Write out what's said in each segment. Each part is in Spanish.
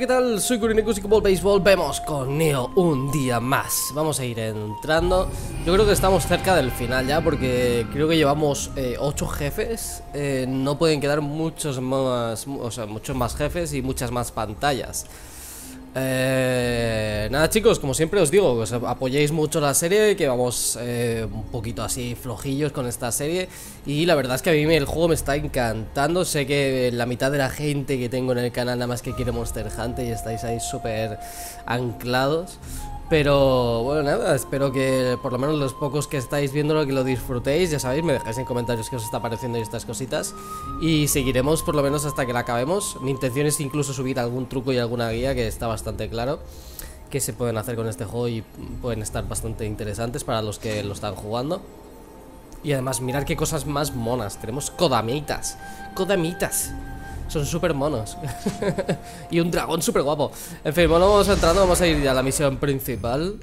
¿qué tal? Soy Kurinekus y como veis volvemos con Neo un día más. Vamos a ir entrando. Yo creo que estamos cerca del final ya, porque creo que llevamos 8 jefes. No pueden quedar muchos más jefes y muchas más pantallas. Nada, chicos, como siempre os digo, que os apoyéis mucho la serie, que vamos un poquito así flojillos con esta serie. Y la verdad es que a mí el juego me está encantando. Sé que la mitad de la gente que tengo en el canal nada más que quiere Monster Hunter y estáis ahí súper anclados. Pero bueno, nada, espero que por lo menos los pocos que estáis viéndolo que lo disfrutéis. Ya sabéis, me dejáis en comentarios qué os está pareciendo y estas cositas. Y seguiremos por lo menos hasta que la acabemos. Mi intención es incluso subir algún truco y alguna guía, que está bastante claro que se pueden hacer con este juego y pueden estar bastante interesantes para los que lo están jugando. Y además, mirad qué cosas más monas. Tenemos kodamitas. Son súper monos. Y un dragón súper guapo. En fin, bueno, vamos entrando. Vamos a ir ya a la misión principal.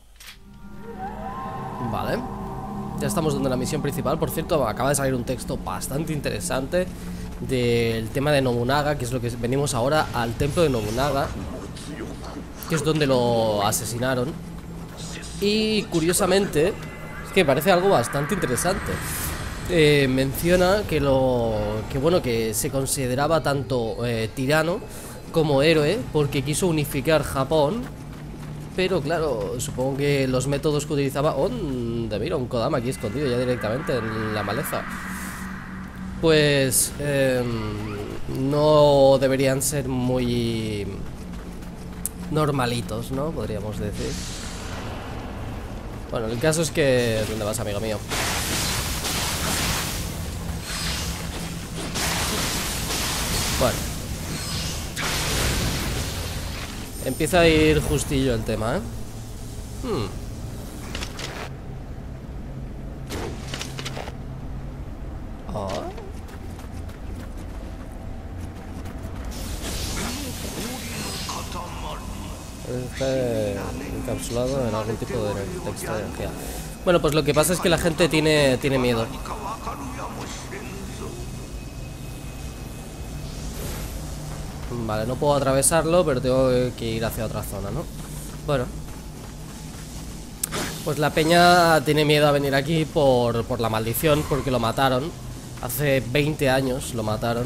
Vale. Ya estamos dando la misión principal. Por cierto, acaba de salir un texto bastante interesante del tema de Nobunaga, que es lo que venimos ahora al templo de Nobunaga, que es donde lo asesinaron. Y curiosamente, es que parece algo bastante interesante. Menciona que que se consideraba tanto tirano como héroe porque quiso unificar Japón. Pero claro, supongo que los métodos que utilizaba... mira, un Kodama aquí escondido ya directamente en la maleza. Pues no deberían ser muy normalitos, ¿no? Podríamos decir. Bueno, el caso es que... ¿Dónde vas, amigo mío? Bueno, empieza a ir justillo el tema, ¿eh? Oh. Está encapsulado en algún tipo de texto de energía. Bueno, pues lo que pasa es que la gente tiene miedo. Vale, no puedo atravesarlo, pero tengo que ir hacia otra zona, ¿no? Bueno, pues la peña tiene miedo a venir aquí por la maldición, porque lo mataron. Hace 20 años lo mataron.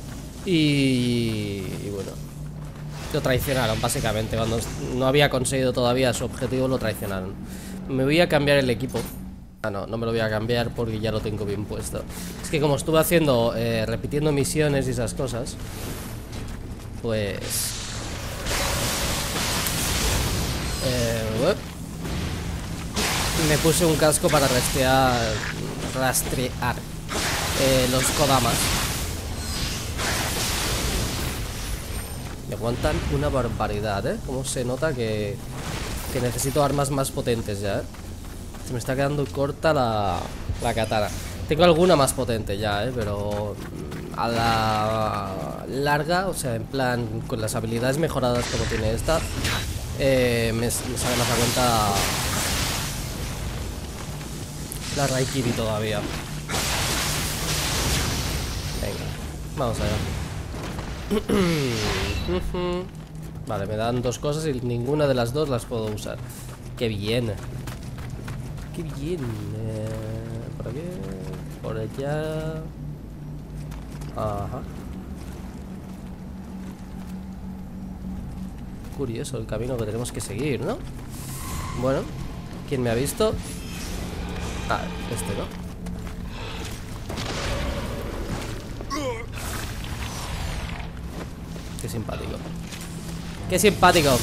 Y bueno, lo traicionaron básicamente. Cuando no había conseguido todavía su objetivo, lo traicionaron. Me voy a cambiar el equipo. Ah, no me lo voy a cambiar porque ya lo tengo bien puesto. Es que como estuve haciendo, repitiendo misiones y esas cosas, pues me puse un casco para rastrear los kodamas. Me aguantan una barbaridad, ¿eh? Como se nota que necesito armas más potentes ya, ¿eh? Se me está quedando corta la katana. Tengo alguna más potente ya, pero a la larga, o sea, en plan, con las habilidades mejoradas como tiene esta, me sale más a cuenta la Raikiri todavía. Venga, vamos allá. Vale, me dan dos cosas y ninguna de las dos las puedo usar. ¡Qué bien! ¡Qué bien! ¿Por aquí? Por allá. Ajá. Curioso el camino que tenemos que seguir, ¿no? Bueno, ¿quién me ha visto? Ah, este, ¿no? Qué simpático. ¡Qué simpático!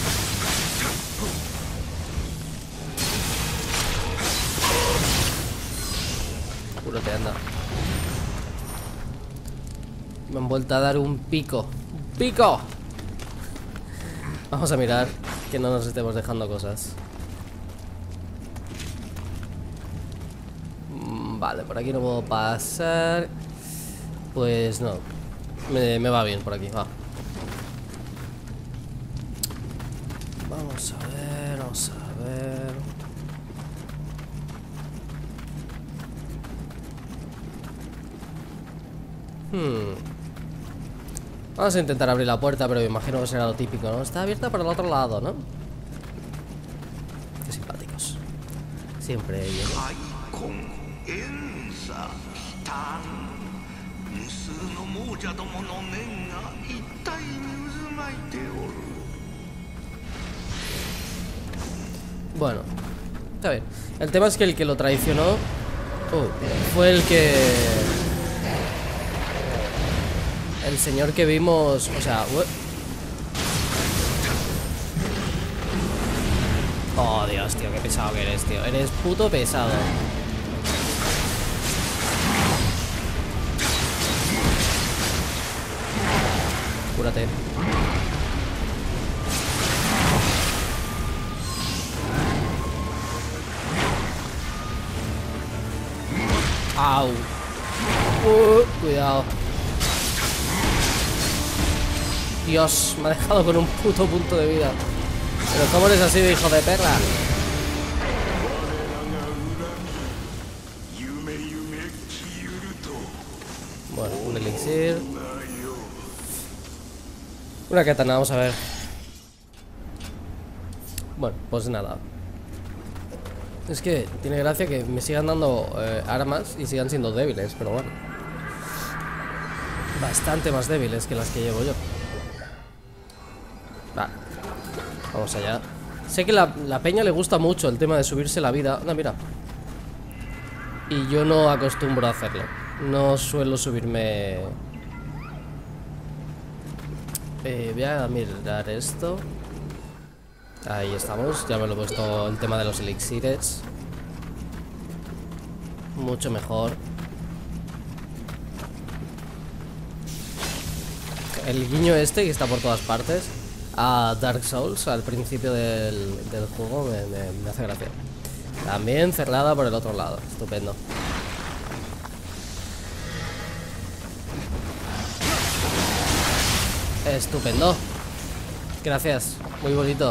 Puro te anda. Me han vuelto a dar un pico. ¡Un pico! Vamos a mirar que no nos estemos dejando cosas. Vale, por aquí no puedo pasar. Pues no. Me va bien por aquí, va. Vamos a ver, vamos a ver. Vamos a intentar abrir la puerta, pero me imagino que será lo típico, ¿no? Está abierta para el otro lado, ¿no? Qué simpáticos. Siempre ellos. Bueno, está bien. El tema es que el que lo traicionó fue el señor que vimos. O sea, oh, Dios, tío, qué pesado que eres, tío. Eres puto pesado. Cúrate. Au. Cuidado. Dios, me ha dejado con un puto punto de vida. Pero ¿cómo eres así de hijo de perra? Bueno, un elixir. Una katana, vamos a ver. Bueno, pues nada. Es que tiene gracia que me sigan dando armas y sigan siendo débiles, pero bueno. Bastante más débiles que las que llevo yo. Vale. Vamos allá. Sé que la peña le gusta mucho el tema de subirse la vida. No, mira. Y yo no acostumbro a hacerlo. No suelo subirme. Voy a mirar esto. Ahí estamos, ya me lo he puesto el tema de los elixires. Mucho mejor. El guiño este que está por todas partes a Dark Souls al principio del juego me hace gracia. También cerrada por el otro lado, estupendo. Estupendo. Gracias, muy bonito.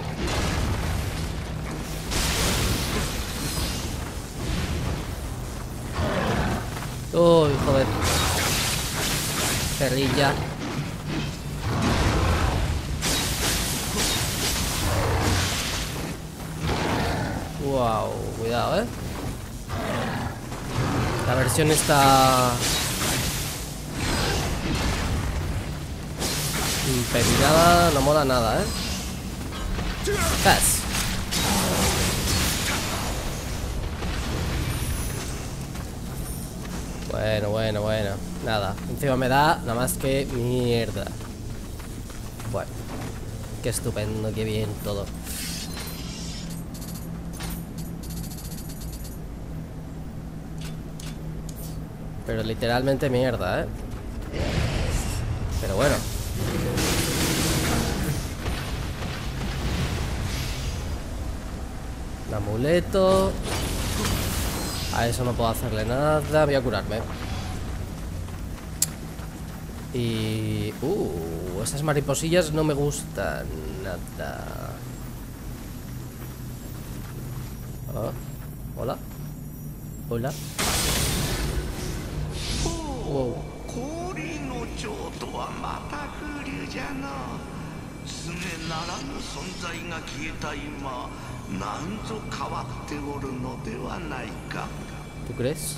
Uy, joder. Cerrilla. Wow, cuidado, La versión está impedinada, no mola nada, Pass. Bueno. Nada, encima me da nada más que mierda. Bueno, qué estupendo, qué bien todo. Pero literalmente mierda, Pero bueno. Un amuleto. A eso no puedo hacerle nada. Voy a curarme. Y... esas mariposillas no me gustan nada. Hola. Hola. Wow. ¿Tú crees?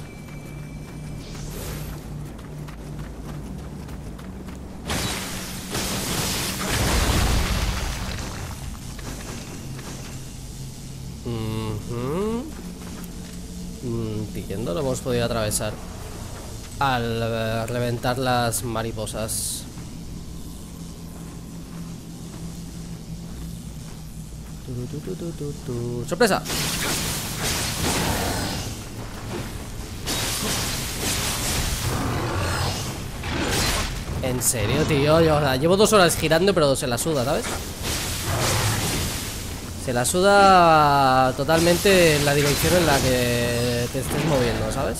Entiendo, lo hemos podido atravesar al reventar las mariposas. ¡Sorpresa! En serio, tío, llevo 2 horas girando, pero se la suda, ¿sabes? Se la suda totalmente en la dirección en la que te estés moviendo, ¿sabes?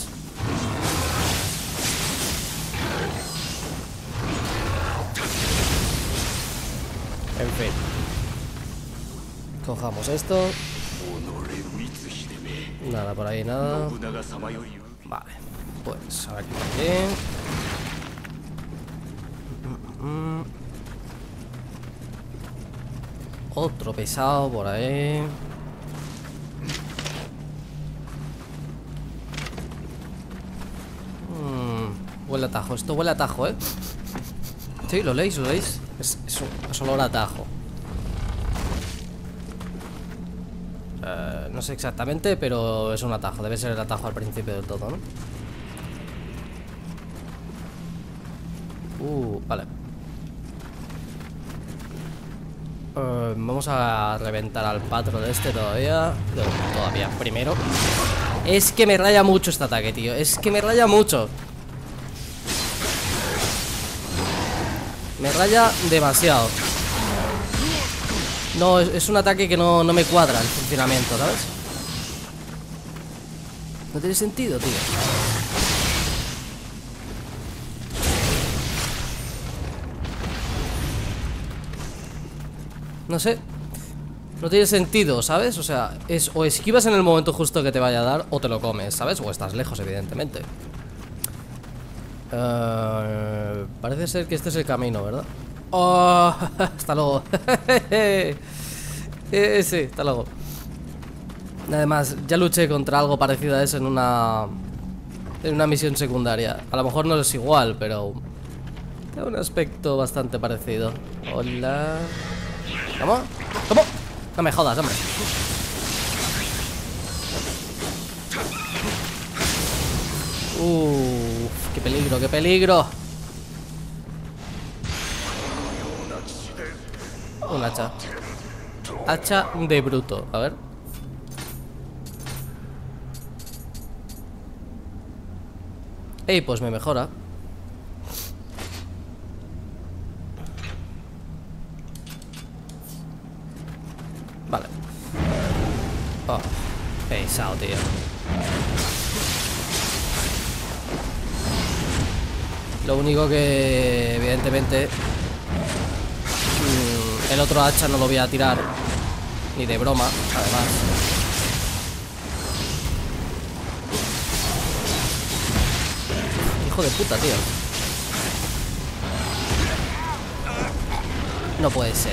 En fin. Cojamos esto. Nada por ahí, nada. Vale, pues a ver aquí. Otro pesado por ahí. Huele a atajo, esto huele a atajo, ¿eh? Sí, lo leéis, lo leéis. Es olor a atajo. No sé exactamente, pero es un atajo. Debe ser el atajo al principio del todo, ¿no? Vale. Vamos a reventar al patro de este todavía. Todavía, primero. Es que me raya mucho este ataque, tío. Es que me raya mucho. Me raya demasiado. No, es un ataque que no me cuadra el funcionamiento, ¿sabes? No tiene sentido, tío. No sé. No tiene sentido, ¿sabes? O sea, o esquivas en el momento justo que te vaya a dar, o te lo comes, ¿sabes? O estás lejos, evidentemente. Parece ser que este es el camino, ¿verdad? ¡Oh! Hasta luego. Sí, hasta luego. Además, ya luché contra algo parecido a eso en una misión secundaria. A lo mejor no es igual, pero tiene un aspecto bastante parecido. Hola. ¿Cómo? ¿Cómo? No me jodas, hombre. Qué peligro, qué peligro. Un hacha. Hacha de bruto, a ver. Ey, pues me mejora. Vale. Oh, pesado, tío. Lo único que, evidentemente, el otro hacha no lo voy a tirar ni de broma, además. Hijo de puta, tío. No puede ser.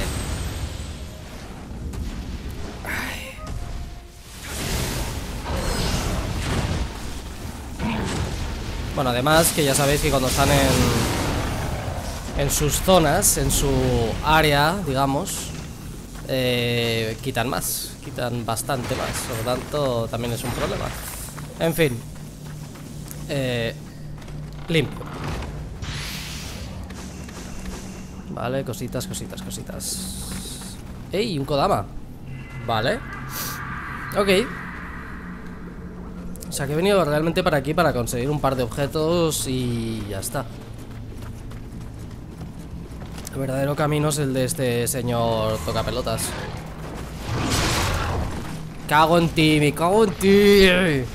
Bueno, además que ya sabéis que cuando están en sus zonas, en su área, digamos, quitan más, quitan bastante más. Por lo tanto, también es un problema. En fin, limpio. Vale, cositas, cositas, cositas. ¡Ey! Un Kodama. Vale. Ok. O sea que he venido realmente para aquí para conseguir un par de objetos y ya está. El verdadero camino es el de este señor tocapelotas. Cago en ti, me cago en ti.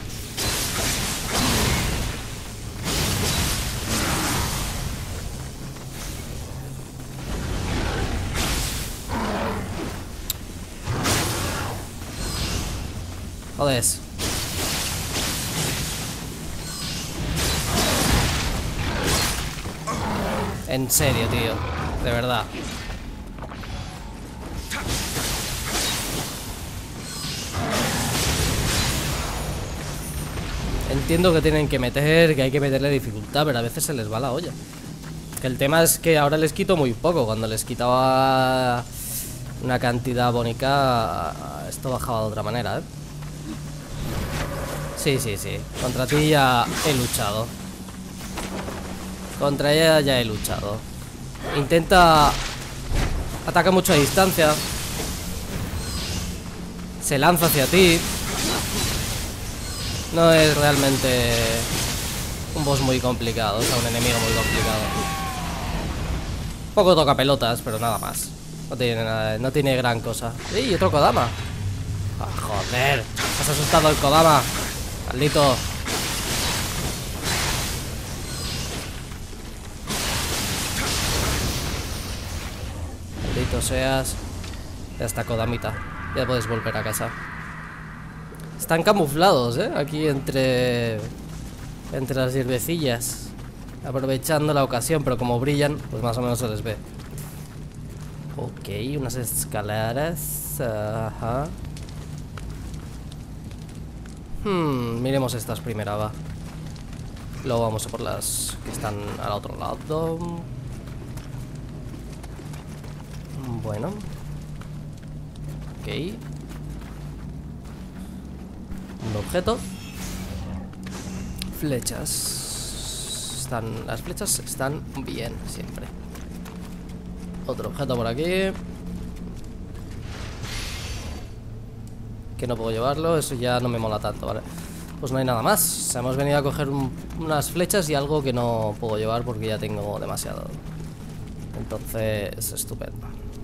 Joder. En serio, tío. De verdad. Entiendo que tienen que meter, que hay que meterle dificultad, pero a veces se les va la olla. Que el tema es que ahora les quito muy poco. Cuando les quitaba una cantidad bónica, esto bajaba de otra manera, ¿eh? Sí, sí, sí. Contra ti ya he luchado. Contra ella ya he luchado. Intenta... Ataca mucho a distancia. Se lanza hacia ti. No es realmente un boss muy complicado. O sea, un enemigo muy complicado. Un poco toca pelotas, pero nada más. No tiene gran cosa. ¡Y otro Kodama! Ah, joder, has asustado al Kodama. Maldito. Maldito seas. Ya está, Kodamita. Ya puedes volver a casa. Están camuflados, aquí entre las hierbecillas. aprovechando la ocasión, pero como brillan, pues más o menos se les ve. Ok, unas escaleras. Ajá. Miremos estas primero, va. Luego vamos a por las que están al otro lado. Bueno. Ok. Un objeto. Flechas. Las flechas están bien siempre. Otro objeto por aquí. Que no puedo llevarlo, eso ya no me mola tanto, ¿vale? Pues no hay nada más. O sea, hemos venido a coger unas flechas y algo que no puedo llevar porque ya tengo demasiado. Entonces, estupendo.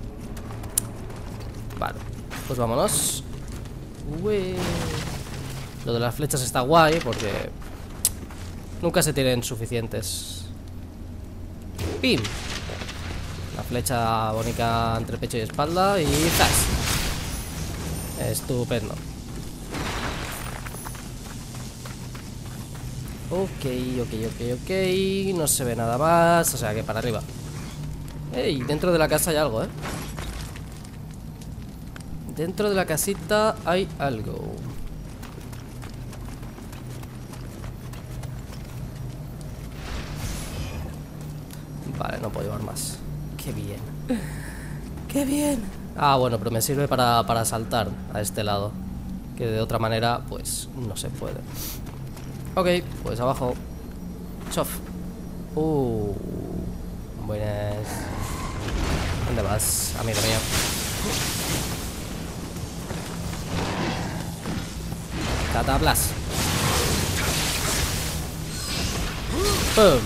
Vale, pues vámonos. Uy. Lo de las flechas está guay porque nunca se tienen suficientes. ¡Pim! Una flecha bonita entre pecho y espalda y ¡zas! Estupendo. Ok. No se ve nada más. O sea que para arriba. ¡Ey! Dentro de la casa hay algo, ¿eh? Dentro de la casita hay algo. Vale, no puedo llevar más. ¡Qué bien! ¡Qué bien! Ah, bueno, pero me sirve para saltar a este lado. Que de otra manera, pues, no se puede. Ok, pues abajo. Chof. Buenas. ¿Dónde vas, amigo mío? Cataplas. ¡Pum!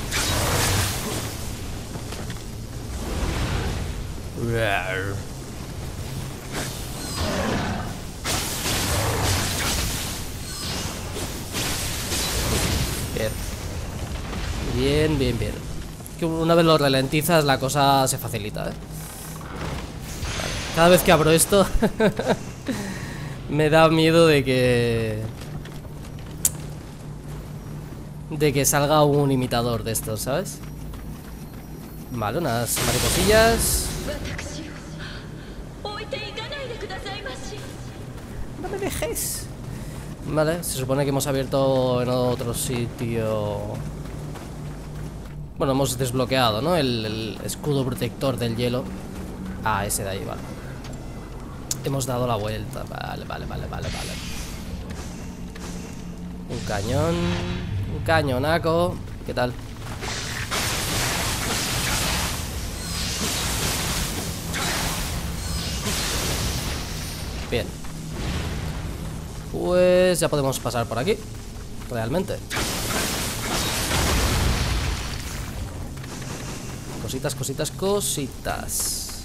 Rar. Bien. Bien. Que una vez lo ralentizas la cosa se facilita, ¿eh? Vale. Cada vez que abro esto me da miedo de que salga un imitador de estos, ¿sabes? Vale, unas mariposillas. No me dejes. Vale, se supone que hemos abierto en otro sitio. Bueno, hemos desbloqueado, ¿no? El escudo protector del hielo. Ah, ese de ahí, vale. Hemos dado la vuelta. Vale. Un cañón. Un cañonaco. ¿Qué tal? Bien. Pues ya podemos pasar por aquí. Realmente. Cositas.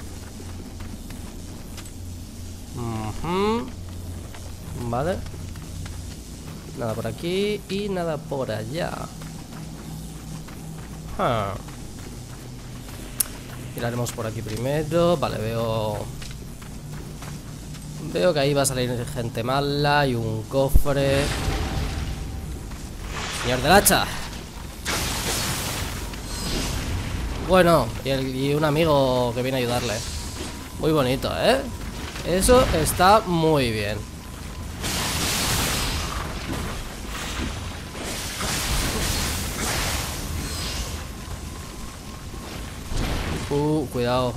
Vale. Nada por aquí y nada por allá. Miraremos por aquí primero. Vale, veo que ahí va a salir gente mala y un cofre. Señor del hacha. Bueno, y un amigo que viene a ayudarle. Muy bonito, ¿eh? Eso está muy bien. Cuidado.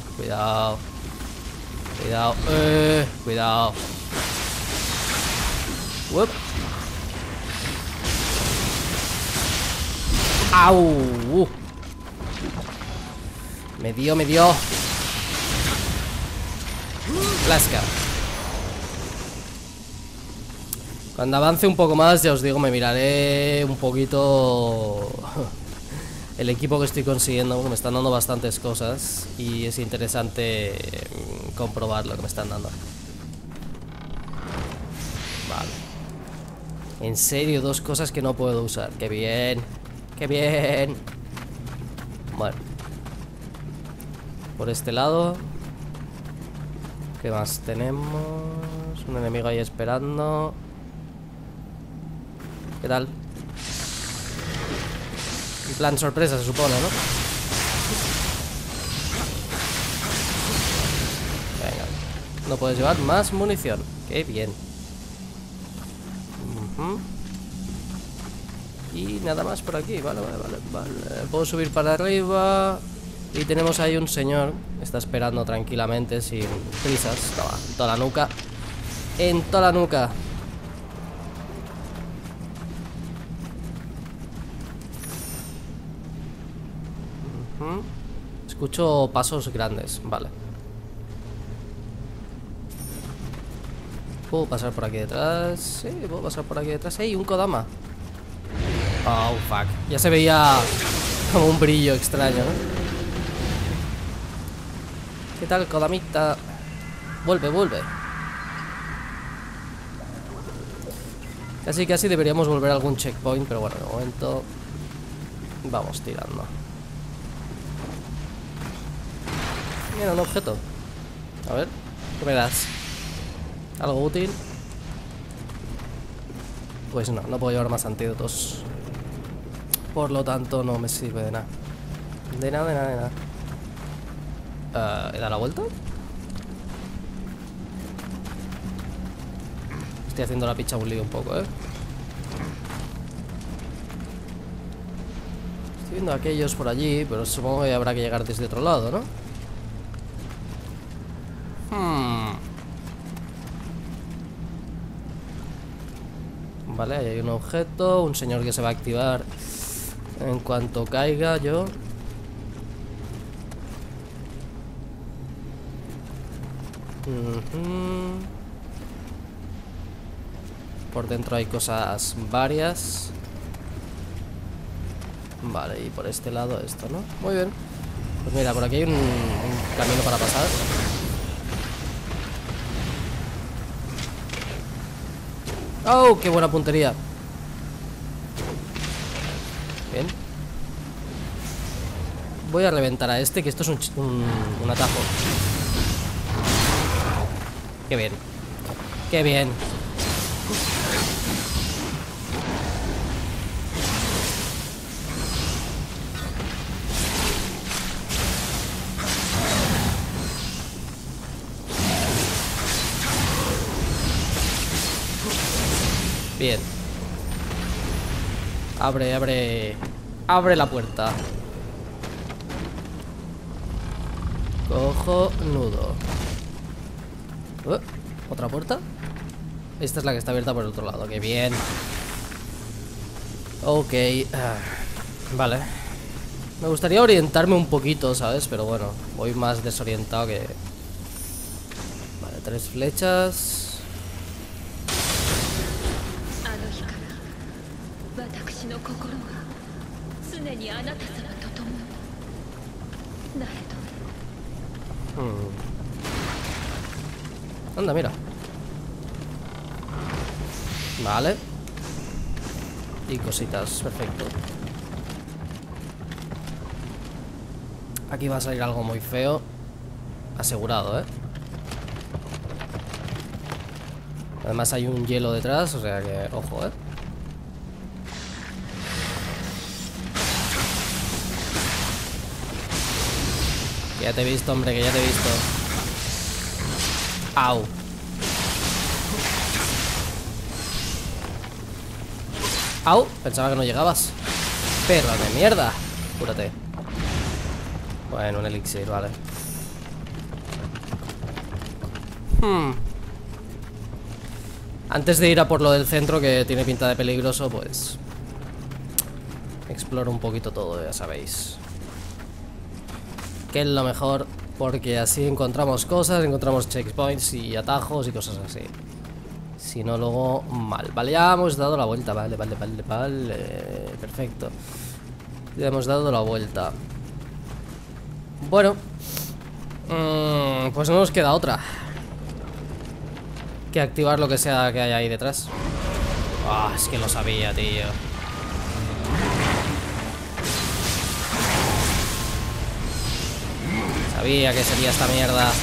Cuidado. Uop. ¡Au! Me dio. Plasca. Cuando avance un poco más, ya os digo, me miraré un poquito el equipo que estoy consiguiendo, porque me están dando bastantes cosas y es interesante comprobar lo que me están dando. Vale. En serio, 2 cosas que no puedo usar. ¡Qué bien! Bueno. Por este lado. ¿Qué más tenemos? Un enemigo ahí esperando. ¿Qué tal? En plan sorpresa, se supone, ¿no? Venga. No puedes llevar más munición. Qué bien. Y nada más por aquí. Vale. Puedo subir para arriba. Y tenemos ahí un señor. Está esperando tranquilamente, sin prisas. Toma, en toda la nuca. En toda la nuca. Escucho pasos grandes, vale. ¿Puedo pasar por aquí detrás? Sí, puedo pasar por aquí detrás. ¡Ey, un Kodama! Oh, fuck. Ya se veía como un brillo extraño, ¿no? ¿Qué tal, Kodamita? Vuelve. Casi deberíamos volver a algún checkpoint, pero bueno, de momento vamos tirando. Mira, un objeto. A ver, ¿qué me das? ¿Algo útil? Pues no puedo llevar más antídotos. Por lo tanto, no me sirve de nada. De nada. ¿He dado la vuelta? Estoy haciendo la picha un lío un poco, ¿eh? Estoy viendo a aquellos por allí, pero supongo que habrá que llegar desde otro lado, ¿no? Vale, ahí hay un objeto, un señor que se va a activar en cuanto caiga yo. Por dentro hay cosas varias. Vale, y por este lado esto, ¿no? Muy bien. Pues mira, por aquí hay un camino para pasar. ¡Oh, qué buena puntería! Bien. Voy a reventar a este, que esto es un atajo. ¡Qué bien! ¡Qué bien! Bien. Abre la puerta. Cojo nudo. ¿Otra puerta? Esta es la que está abierta por el otro lado. ¡Qué bien! Ok. Vale. Me gustaría orientarme un poquito, ¿sabes? Pero bueno, voy más desorientado que... Vale, 3 flechas. Anda, mira. Vale. Y cositas, perfecto. Aquí va a salir algo muy feo. Asegurado, ¿eh? Además hay un hielo detrás, o sea que, ojo, ¿eh? Que ya te he visto, hombre, que ya te he visto. Au. Au, pensaba que no llegabas. Perra de mierda. Cúrate. Bueno, un elixir, vale. Antes de ir a por lo del centro, que tiene pinta de peligroso, pues exploro un poquito todo, ya sabéis. Que es lo mejor, porque así encontramos cosas, encontramos checkpoints y atajos y cosas así. Si no, luego mal. Vale, ya hemos dado la vuelta. Vale. Perfecto. Ya hemos dado la vuelta. Bueno, pues no nos queda otra que activar lo que sea que haya ahí detrás. Ah, es que lo sabía, tío. Sabía que sería esta mierda.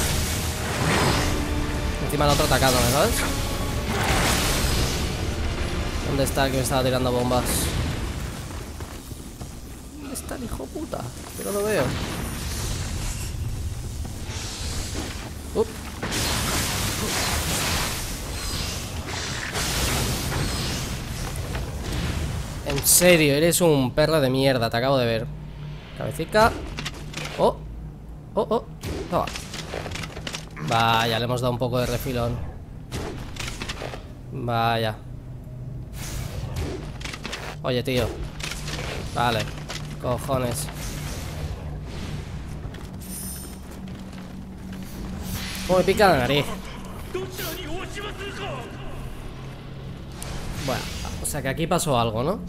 Encima el otro atacándome, ¿sabes? ¿Dónde está el que me estaba tirando bombas? ¿Dónde está el hijo puta? Que no lo veo. En serio, eres un perro de mierda, te acabo de ver. Cabecita. Oh. Oh, oh. Toma. Vaya, le hemos dado un poco de refilón. Vaya. Oye, tío. Vale. Cojones. ¿Cómo me pica la nariz? Bueno, o sea que aquí pasó algo, ¿no?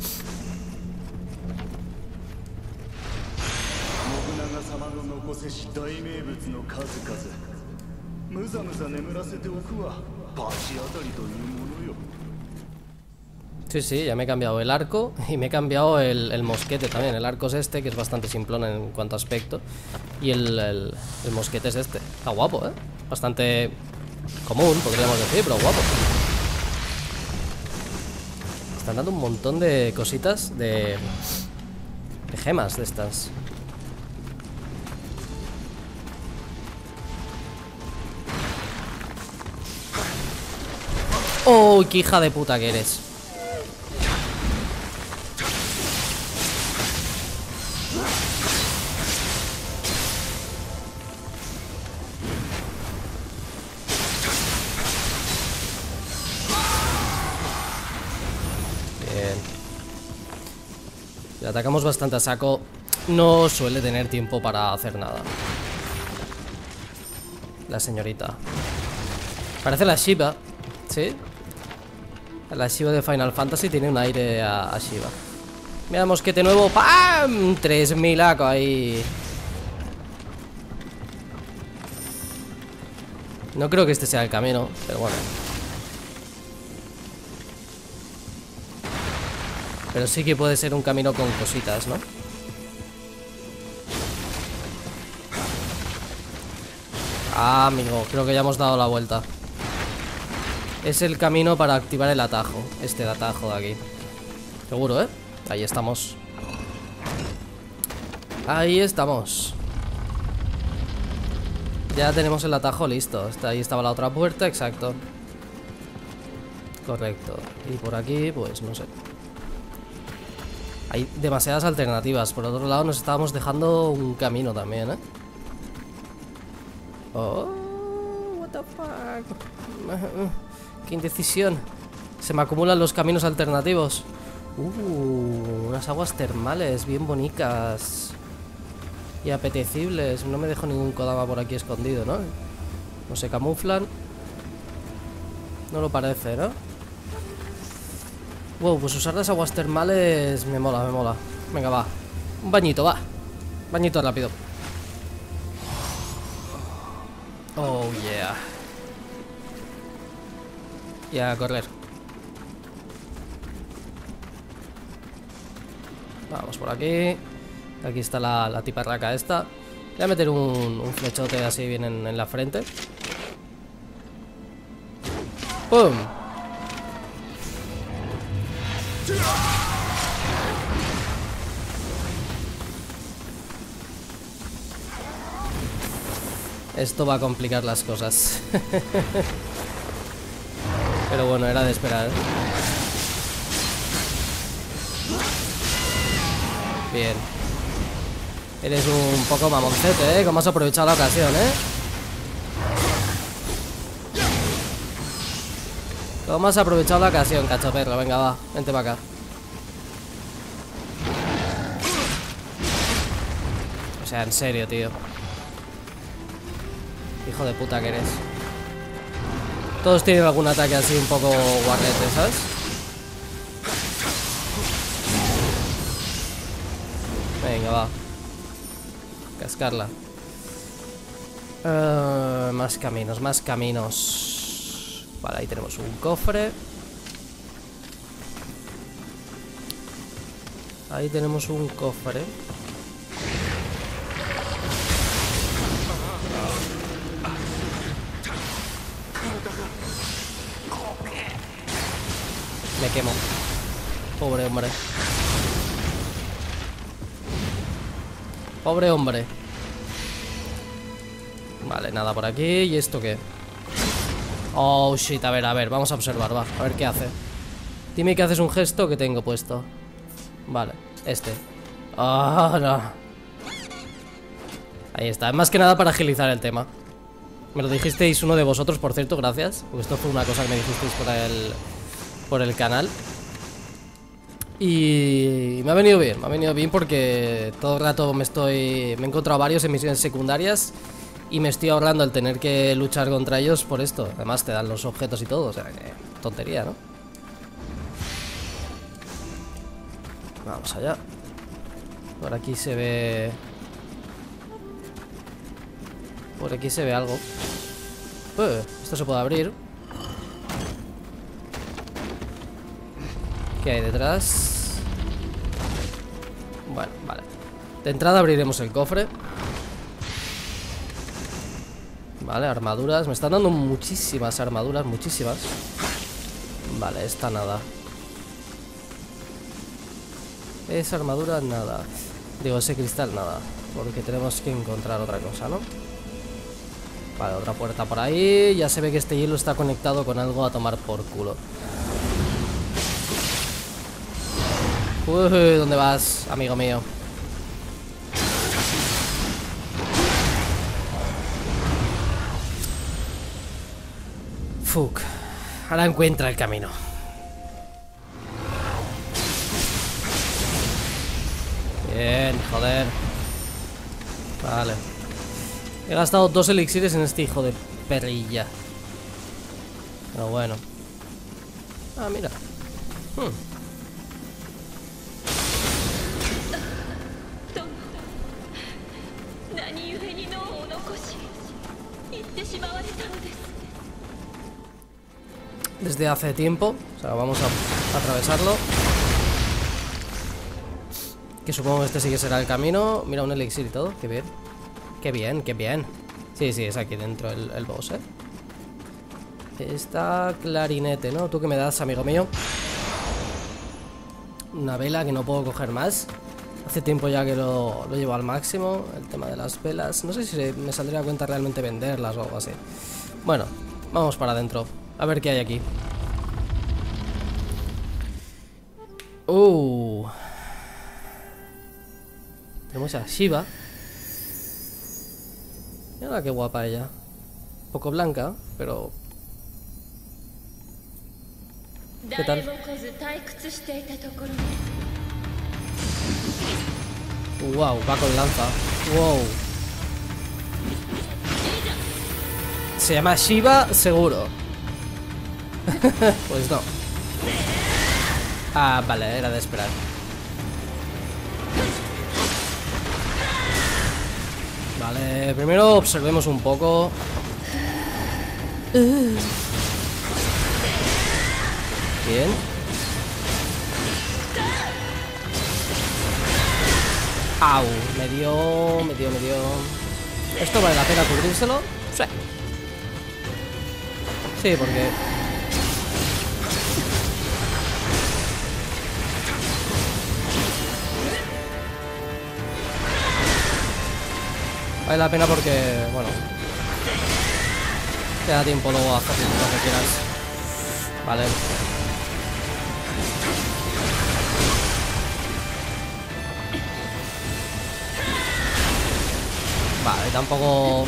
Sí, sí, ya me he cambiado el arco y me he cambiado el mosquete también. El arco es este, que es bastante simplón en cuanto a aspecto. Y el mosquete es este. Está guapo, ¿eh? Bastante común, podríamos decir, pero guapo. Están dando un montón de cositas de gemas de estas. ¡Oh, qué hija de puta que eres! Bien. Le atacamos bastante a saco. No suele tener tiempo para hacer nada. La señorita. Parece la Shiva. ¿Sí? La Shiva de Final Fantasy tiene un aire a Shiva. Mira, mosquete nuevo. ¡Pam! 3000 aco ahí. No creo que este sea el camino, pero bueno. Pero sí que puede ser un camino con cositas, ¿no? Ah, amigo, creo que ya hemos dado la vuelta. Es el camino para activar el atajo. Este atajo de aquí. Seguro, ¿eh? Ahí estamos. Ahí estamos. Ya tenemos el atajo listo. Ahí estaba la otra puerta, exacto. Correcto. Y por aquí, pues no sé. Hay demasiadas alternativas. Por otro lado nos estábamos dejando un camino también, ¿eh? Oh, what the fuck. Qué indecisión. Se me acumulan los caminos alternativos. Unas aguas termales bien bonitas y apetecibles. No me dejo ningún Kodama por aquí escondido, ¿no? No se camuflan. No lo parece, ¿no? Wow, pues usar las aguas termales me mola, me mola. Venga, va. Un bañito, va. Bañito rápido. Oh, yeah. Y a correr. Vamos por aquí. Aquí está la tiparraca esta. Voy a meter un flechote así bien en la frente. ¡Pum! Esto va a complicar las cosas. Pero bueno, era de esperar. Bien. Eres un poco mamoncete, ¿eh? Como has aprovechado la ocasión, ¿eh? Como has aprovechado la ocasión, cachoperro. Venga, va, vente para acá. O sea, en serio, tío. Hijo de puta que eres. Todos tienen algún ataque así un poco guarrete, ¿sabes? Venga, va. Cascarla. Más caminos, más caminos. Vale, ahí tenemos un cofre. Ahí tenemos un cofre. Me quemo. Pobre hombre. Pobre hombre. Vale, nada por aquí. ¿Y esto qué? Oh, shit, a ver, vamos a observar, va. A ver qué hace. Dime que haces un gesto que tengo puesto. Vale, este. Ah, no. Ahí está, más que nada para agilizar el tema. Me lo dijisteis uno de vosotros, por cierto, gracias. Porque esto fue una cosa que me dijisteis por el canal. Y me ha venido bien porque todo el rato me he encontrado varios en misiones secundarias y me estoy ahorrando el tener que luchar contra ellos por esto. Además te dan los objetos y todo, o sea que tontería, ¿no? Vamos allá. Por aquí se ve... Por aquí se ve algo. Esto se puede abrir. ¿Qué hay detrás? Bueno, vale. De entrada abriremos el cofre. Vale, armaduras. Me están dando muchísimas armaduras, muchísimas. Vale, esta nada. Esa armadura nada. Digo, ese cristal nada. Porque tenemos que encontrar otra cosa, ¿no? Vale, otra puerta por ahí. Ya se ve que este hielo está conectado con algo a tomar por culo. Uy, ¿dónde vas, amigo mío? Fuck. Ahora encuentra el camino. Bien, joder. Vale. He gastado 2 elixires en este hijo de perrilla. Pero bueno. Ah, mira. Desde hace tiempo. O sea, vamos a atravesarlo. Que supongo que este sí que será el camino. Mira, un elixir y todo, qué bien. Qué bien, qué bien. Sí, sí, es aquí dentro el boss, Está clarinete, ¿no? ¿Tú qué me das, amigo mío? Una vela que no puedo coger más. Hace tiempo ya que lo llevo al máximo. El tema de las velas. No sé si me saldría a cuenta realmente venderlas o algo así. Bueno, vamos para adentro. A ver qué hay aquí. Tenemos a Shiva. Mira qué guapa ella. Un poco blanca, pero... ¿Qué tal? Wow, va con lanza. Wow. Se llama Shiva, seguro. Pues no. Ah, vale, era de esperar. Vale, primero observemos un poco. Bien. Au, me dio. ¿Esto vale la pena cubrírselo? Sí. Sí, porque... Vale la pena porque, bueno, te da tiempo luego a hacer lo que quieras. Vale. Vale, tampoco...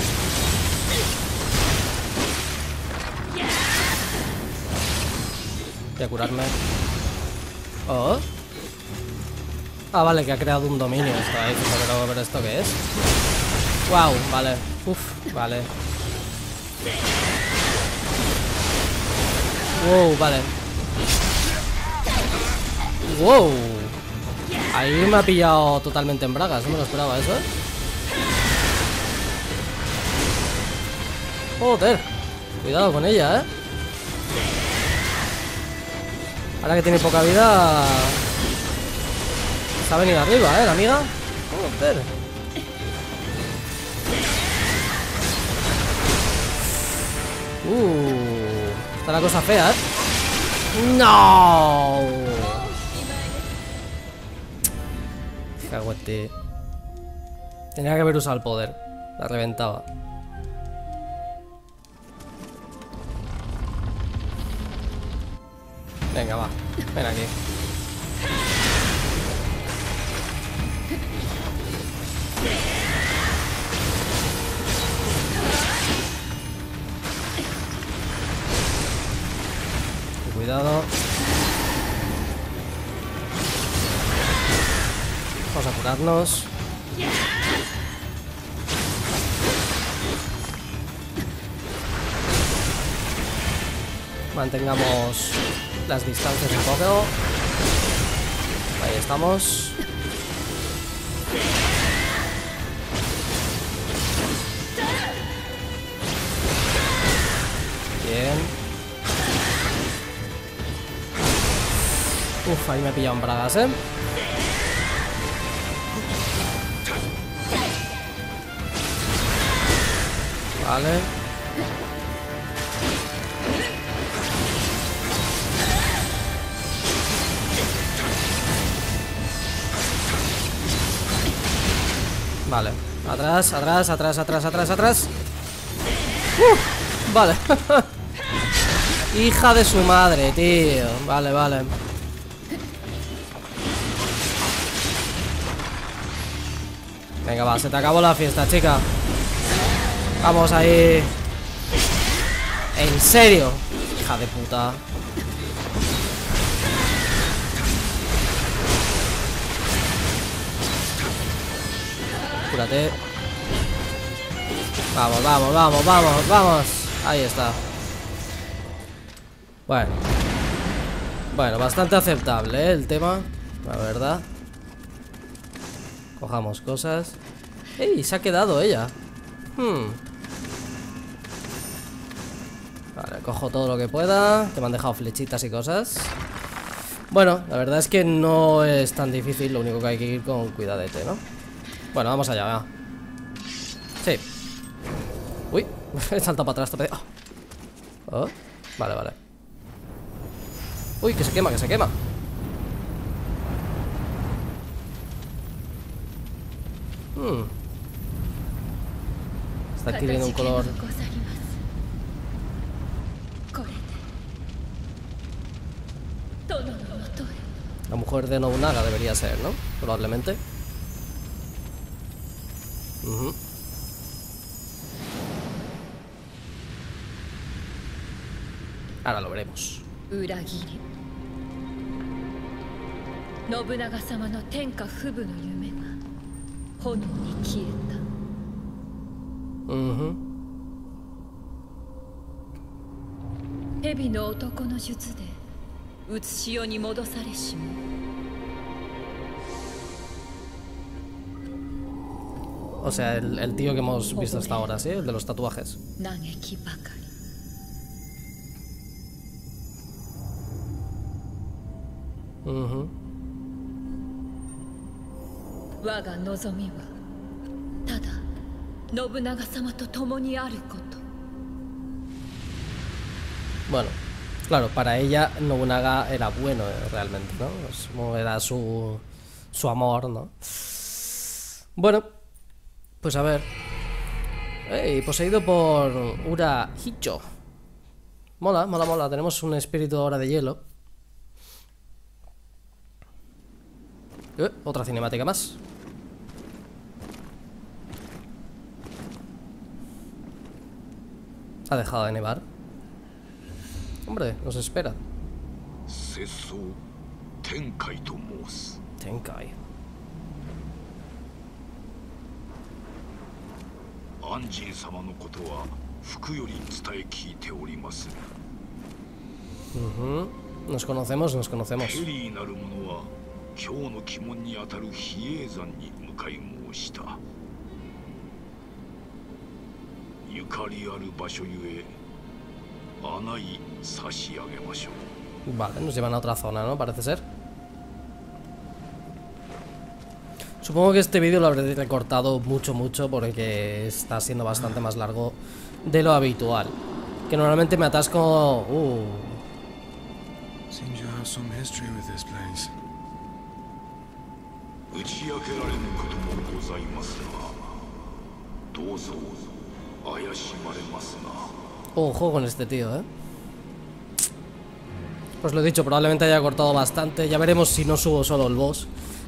Voy a curarme. Oh. Ah, vale, que ha creado un dominio. Estaba ahí, pero ¿esto qué es? Wow, vale. Uf, vale. Wow, vale. Wow. Ahí me ha pillado totalmente en bragas. No me lo esperaba eso, Joder. Cuidado con ella, Ahora que tiene poca vida... Se ha venido arriba, la amiga. Joder. Está la cosa fea, ¡No! Cago en ti. Tenía que haber usado el poder. La reventaba. Venga, va. Ven aquí. Cuidado. Vamos a curarnos. Mantengamos las distancias un poco. Ahí estamos. Bien. Uf, ahí me he pillado en bragas, ¿eh? Vale. Vale. Atrás, atrás, atrás, atrás, atrás, atrás. Vale. Hija de su madre, tío. Vale, vale. Venga, va, se te acabó la fiesta, chica. Vamos ahí. ¿En serio? Hija de puta. Cúrate. Vamos, vamos, vamos, vamos, vamos. Ahí está. Bueno. Bueno, bastante aceptable, ¿eh? El tema, la verdad. Cojamos cosas. ¡Ey! Se ha quedado ella. Vale, cojo todo lo que pueda. Que me han dejado flechitas y cosas. Bueno, la verdad es que no es tan difícil. Lo único que hay que ir con cuidadete, ¿no? Bueno, vamos allá, va. Sí. Uy, he saltado para atrás. Oh, vale, vale. Uy, que se quema, que se quema. Está adquiriendo un color. La mujer de Nobunaga debería ser, ¿no? Probablemente. Ahora lo veremos. O sea, el tío que hemos visto hasta ahora, ¿sí? El de los tatuajes. Bueno, claro, para ella Nobunaga era bueno, realmente, ¿no? Como era su amor, ¿no? Bueno, pues a ver. ¡Ey! Poseído por Ura Hicho. Mola, mola, mola. Tenemos un espíritu ahora de hielo. Otra cinemática más. Ha dejado de nevar. Hombre, nos espera. Tenkai. Nos conocemos, nos conocemos. Vale, nos llevan a otra zona, ¿no? Parece ser. Supongo que este vídeo lo habré recortado mucho, porque está siendo bastante más largo de lo habitual. Que normalmente me atasco... Seems you have some history with this place. 打ち明けられぬこともございますが、どうぞ怪しまれますな。 Ojo con este tío, Pues lo he dicho, probablemente haya cortado bastante. Ya veremos si no subo solo el boss,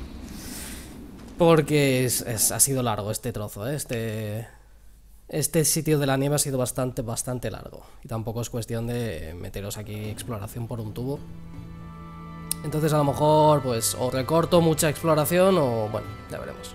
porque ha sido largo este trozo, Este sitio de la nieve ha sido bastante largo. Y tampoco es cuestión de meteros aquí exploración por un tubo. Entonces a lo mejor pues o recorto mucha exploración o bueno, ya veremos.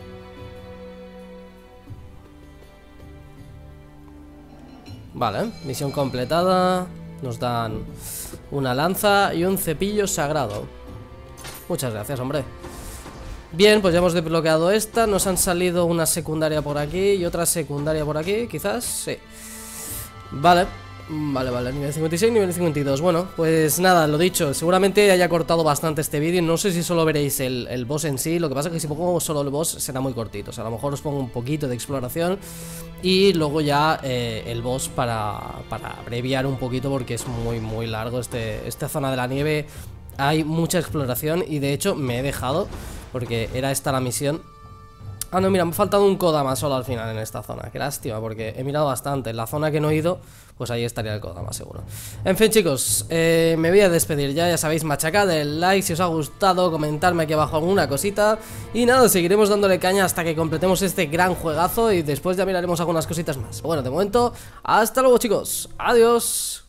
Vale, misión completada. Nos dan una lanza y un cepillo sagrado. Muchas gracias, hombre. Bien, pues ya hemos desbloqueado esta. Nos han salido una secundaria por aquí y otra secundaria por aquí, quizás, sí. Vale, nivel 56, nivel 52. Bueno, pues nada, lo dicho, seguramente haya cortado bastante este vídeo. No sé si solo veréis el boss en sí. Lo que pasa es que si pongo solo el boss será muy cortito. O sea, a lo mejor os pongo un poquito de exploración y luego ya el boss para abreviar un poquito, porque es muy largo esta zona de la nieve. Hay mucha exploración y de hecho me he dejado, porque era esta la misión. Ah, no, mira, me ha faltado un Kodama solo al final en esta zona. Qué lástima, porque he mirado bastante. En la zona que no he ido, pues ahí estaría el Kodama seguro. En fin, chicos, me voy a despedir ya sabéis, machacad el like si os ha gustado, comentarme aquí abajo alguna cosita. Y nada, seguiremos dándole caña hasta que completemos este gran juegazo y después ya miraremos algunas cositas más. Bueno, de momento, hasta luego, chicos. Adiós.